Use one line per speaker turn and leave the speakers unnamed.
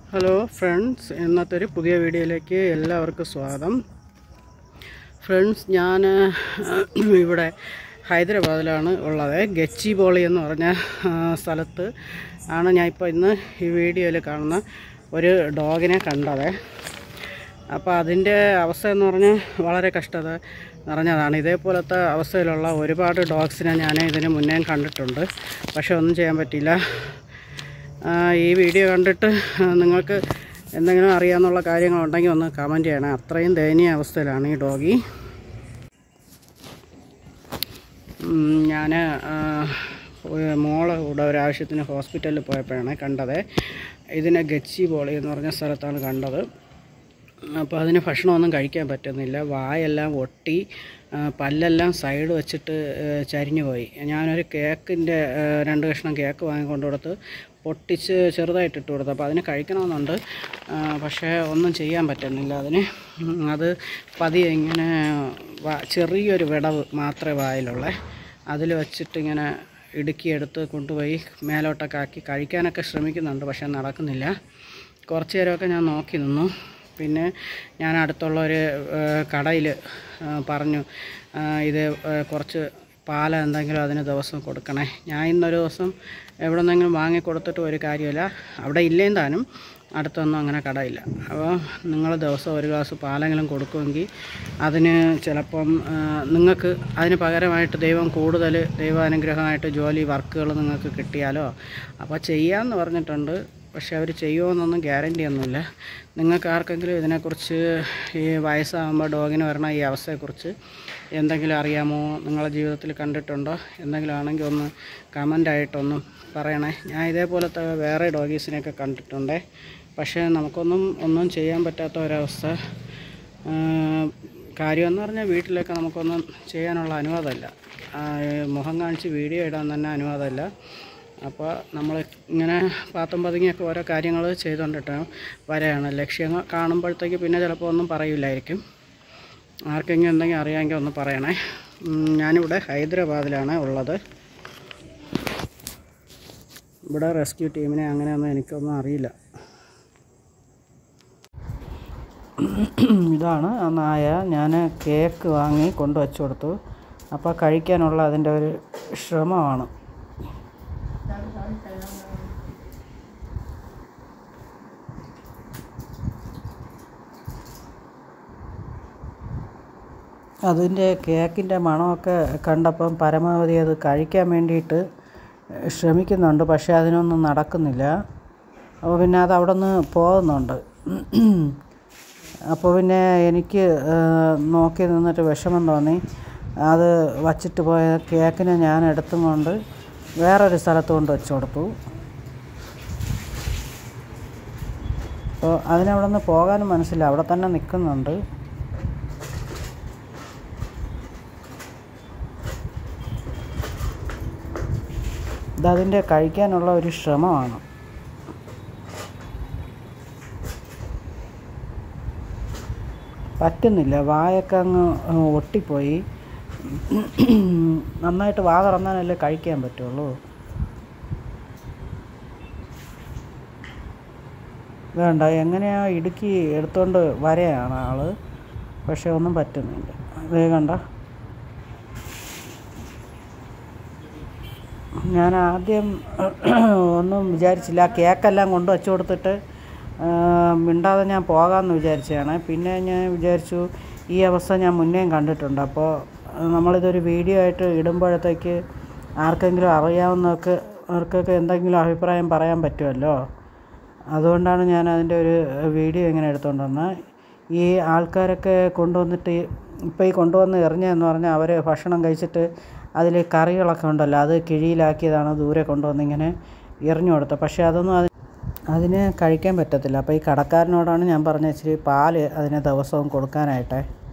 Hello friends, ഇന്നത്തെ ഒരു പുതിയ വീഡിയോയിലേക്ക് എല്ലാവർക്കും സ്വാഗതം. ഫ്രണ്ട്സ്, ഞാൻ ഇവിടെ ഹൈദരാബാദിലാണ് ഉള്ളത്. ഗച്ചിബോളി എന്ന് പറഞ്ഞ സ്ഥലത്ത് ആണ് ഞാൻ ഇപ്പോൾ ഇന്ന് ഈ വീഡിയോയിൽ കാണുന്ന ഒരു ഡോഗിനെ കണ്ടത്. അപ്പോൾ അതിൻ്റെ അവസ്ഥ എന്ന് പറഞ്ഞാൽ വളരെ കഷ്ടത നിറഞ്ഞതാണ്. ഇതേപോലത്തെ അവസ്ഥയിലുള്ള ഒരുപാട് ഡോഗ്സിനെ ഞാൻ ഇതിന് മുന്നേ കണ്ടിട്ടുണ്ട്. പക്ഷേ ഒന്നും ചെയ്യാൻ പറ്റിയില്ല. ഈ വീഡിയോ കണ്ടിട്ട് നിങ്ങൾക്ക് എന്തെങ്കിലും അറിയാമെന്നുള്ള കാര്യങ്ങളുണ്ടെങ്കിൽ ഒന്ന് കമൻറ്റ് ചെയ്യണം. അത്രയും ദയനീയ അവസ്ഥയിലാണ് ഈ ഡോഗി. ഞാൻ മോള് കൂടെ ഒരാവശ്യത്തിന് ഹോസ്പിറ്റലിൽ പോയപ്പോഴാണ് കണ്ടത്. ഇതിനെ ഗച്ചിബോളി എന്ന് പറഞ്ഞ സ്ഥലത്താണ് കണ്ടത്. അപ്പോൾ അതിന് ഭക്ഷണമൊന്നും കഴിക്കാൻ പറ്റുന്നില്ല. വായെല്ലാം ഒട്ടി, പല്ലെല്ലാം സൈഡ് വെച്ചിട്ട് ചരിഞ്ഞു പോയി. ഞാനൊരു കേക്കിൻ്റെ 2 കഷ്ണം കേക്ക് വാങ്ങിക്കൊണ്ട് കൊടുത്ത് പൊട്ടിച്ച് ചെറുതായിട്ട് ഇട്ട് കൊടുത്തു. അപ്പോൾ അതിന് കഴിക്കണമെന്നുണ്ട്, പക്ഷേ ഒന്നും ചെയ്യാൻ പറ്റുന്നില്ല അതിന്. അത് പതിയെ ഇങ്ങനെ ചെറിയൊരു വിടവ് മാത്രമേ വായിലുള്ള, അതിൽ വെച്ചിട്ടിങ്ങനെ ഇടുക്കിയെടുത്ത് കൊണ്ടുപോയി മേലോട്ടൊക്കെ ആക്കി കഴിക്കാനൊക്കെ ശ്രമിക്കുന്നുണ്ട്. പക്ഷേ നടക്കുന്നില്ല. കുറച്ച് നേരമൊക്കെ ഞാൻ നോക്കി നിന്നു. പിന്നെ ഞാൻ അടുത്തുള്ള ഒരു കടയിൽ പറഞ്ഞു, ഇത് കുറച്ച് പാൽ എന്തെങ്കിലും അതിന് ദിവസം കൊടുക്കണേ. ഞാൻ ഇന്നൊരു ദിവസം എവിടെ നിന്നെങ്കിലും വാങ്ങിക്കൊടുത്തിട്ട് ഒരു കാര്യമില്ല. അവിടെ ഇല്ലേം താനും, അടുത്തൊന്നും അങ്ങനെ കടയില്ല. അപ്പോൾ നിങ്ങൾ ദിവസം ഒരു ഗ്ലാസ് പാലെങ്കിലും കൊടുക്കുമെങ്കിൽ അതിന് ചിലപ്പം നിങ്ങൾക്ക് അതിന് പകരമായിട്ട് ദൈവം കൂടുതൽ ദൈവാനുഗ്രഹമായിട്ട് ജോലി വർക്കുകൾ നിങ്ങൾക്ക് കിട്ടിയാലോ. അപ്പോൾ ചെയ്യാമെന്ന് പറഞ്ഞിട്ടുണ്ട്. പക്ഷേ അവർ ചെയ്യുമോയെന്നൊന്നും ഗ്യാരണ്ടി ഒന്നുമില്ല. നിങ്ങൾക്ക് ആർക്കെങ്കിലും ഇതിനെക്കുറിച്ച്, ഈ വയസ്സാകുമ്പോൾ ഡോഗിന് വരണ ഈ അവസ്ഥയെക്കുറിച്ച് എന്തെങ്കിലും അറിയാമോ, നിങ്ങളുടെ ജീവിതത്തിൽ കണ്ടിട്ടുണ്ടോ, എന്തെങ്കിലും ആണെങ്കിൽ ഒന്ന് കമൻ്റായിട്ടൊന്നും പറയണേ. ഞാൻ ഇതേപോലത്തെ വേറെ ഡോഗീസിനെയൊക്കെ കണ്ടിട്ടുണ്ട്. പക്ഷേ ഒന്നും ചെയ്യാൻ പറ്റാത്ത ഒരവസ്ഥ. കാര്യമെന്ന് പറഞ്ഞാൽ വീട്ടിലൊക്കെ നമുക്കൊന്നും ചെയ്യാനുള്ള അനുവാദമില്ല. മുഖം കാണിച്ച് വീഡിയോ ഇടാൻ തന്നെ അനുവാദമില്ല. അപ്പോൾ നമ്മൾ ഇങ്ങനെ പാത്തും പതുങ്ങിയൊക്കെ ഓരോ കാര്യങ്ങൾ ചെയ്തുകൊണ്ടിട്ട് വരെയാണ്. ലക്ഷ്യങ്ങൾ കാണുമ്പോഴത്തേക്ക് പിന്നെ ചിലപ്പോൾ ഒന്നും പറയില്ലായിരിക്കും. ആർക്കെങ്കിലും എന്തെങ്കിലും അറിയാമെങ്കിൽ ഒന്ന് പറയണേ. ഞാനിവിടെ ഹൈദരാബാദിലാണ് ഉള്ളത്. ഇവിടെ റെസ്ക്യൂ ടീമിനെ അങ്ങനെയൊന്നും എനിക്കൊന്നും അറിയില്ല. ഇതാണ് ആ നായ. ഞാൻ കേക്ക് വാങ്ങി കൊണ്ടുവച്ച് കൊടുത്തു. അപ്പോൾ കഴിക്കാനുള്ള അതിൻ്റെ ഒരു ശ്രമമാണ്. അതിൻ്റെ കേക്കിൻ്റെ മണമൊക്കെ കണ്ടപ്പം പരമാവധി അത് കഴിക്കാൻ വേണ്ടിയിട്ട് ശ്രമിക്കുന്നുണ്ട്. പക്ഷേ അതിനൊന്നും നടക്കുന്നില്ല. അപ്പോൾ പിന്നെ അത് അവിടെ നിന്ന് പോകുന്നുണ്ട്. അപ്പോൾ പിന്നെ എനിക്ക് നോക്കി നിന്നിട്ട് വിഷമം തോന്നി. അത് വച്ചിട്ട് പോയ കേക്കിനെ ഞാൻ എടുത്തും കൊണ്ട് വേറൊരു സ്ഥലത്ത് കൊണ്ട് വെച്ച് കൊടുത്തു. അപ്പോൾ അതിനവിടെ നിന്ന് പോകാനും മനസ്സില്ല, അവിടെ തന്നെ നിൽക്കുന്നുണ്ട്. ഇതതിൻ്റെ കഴിക്കാനുള്ള ഒരു ശ്രമമാണ്. പറ്റുന്നില്ല, വായൊക്കെ അങ്ങ് ഒട്ടിപ്പോയി. നന്നായിട്ട് വാ തുറന്നാലല്ലേ കഴിക്കാൻ പറ്റുള്ളൂ. വേണ്ട, എങ്ങനെയാ ഇടുക്കി എടുത്തുകൊണ്ട് വരെയാണ് ആൾ. പക്ഷേ ഒന്നും പറ്റുന്നില്ല. അതേ കണ്ട, ഞാൻ ആദ്യം ഒന്നും വിചാരിച്ചില്ല. കേക്കെല്ലാം കൊണ്ട് വച്ച് കൊടുത്തിട്ട് മിണ്ടാതെ ഞാൻ പോകാമെന്ന് വിചാരിച്ചതാണ്. പിന്നെ ഞാൻ വിചാരിച്ചു ഈ അവസ്ഥ ഞാൻ മുന്നേയും കണ്ടിട്ടുണ്ട്. അപ്പോൾ നമ്മളിതൊരു വീഡിയോ ആയിട്ട് ഇടുമ്പോഴത്തേക്ക് ആർക്കെങ്കിലും അവർക്കൊക്കെ എന്തെങ്കിലും അഭിപ്രായം പറയാൻ പറ്റുമല്ലോ. അതുകൊണ്ടാണ് ഞാൻ അതിൻ്റെ ഒരു വീഡിയോ ഇങ്ങനെ എടുത്തുകൊണ്ട് വന്നത്. ഈ ആൾക്കാരൊക്കെ കൊണ്ടുവന്നിട്ട് ഇപ്പോൾ ഈ കൊണ്ടുവന്ന് എറിഞ്ഞതെന്ന് പറഞ്ഞാൽ അവർ ഭക്ഷണം കഴിച്ചിട്ട് അതിൽ കറികളൊക്കെ ഉണ്ടല്ലോ, അത് കിഴിയിലാക്കിയതാണ് ദൂരെ കൊണ്ടുവന്ന് ഇങ്ങനെ എറിഞ്ഞു കൊടുത്തത്. പക്ഷേ അതൊന്നും അതിന് കഴിക്കാൻ പറ്റത്തില്ല. അപ്പോൾ ഈ കടക്കാരനോടാണ് ഞാൻ പറഞ്ഞത് ഇച്ചിരി പാല് അതിന് ദിവസവും കൊടുക്കാനായിട്ട്.